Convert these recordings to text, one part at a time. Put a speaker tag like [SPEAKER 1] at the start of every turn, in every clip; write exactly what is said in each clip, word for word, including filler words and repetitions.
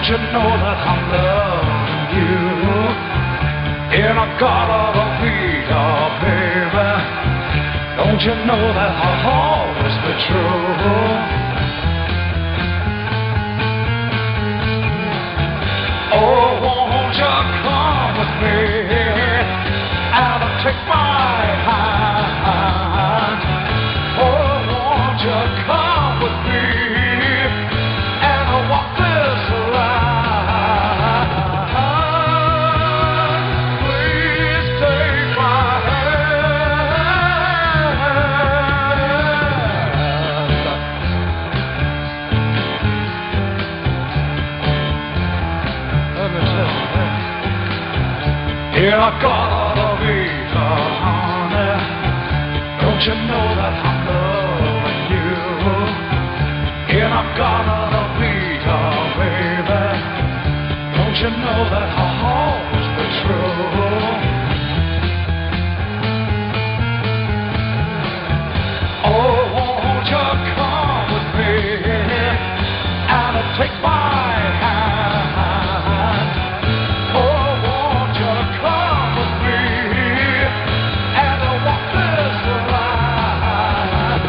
[SPEAKER 1] Don't you know that I'm loving you? And I gotta be your baby. Don't you know that I'll always be true? Oh, won't you come with me and take my hand? Oh, won't you come with me and walk this line? Please take my hand. Let me tell you. Yeah, I gotta be the honey. Don't you know that I'm loving you? And I'm gonna be your baby. Don't you know that I'll always be true? Oh, won't you come with me and take my hand? Oh, won't you come with me and walk this line?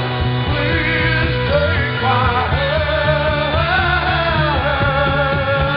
[SPEAKER 1] Please take my hand.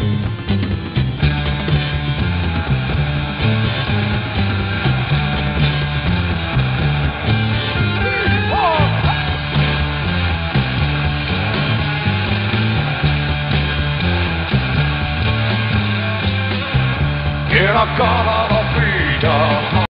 [SPEAKER 1] And I got on a feet.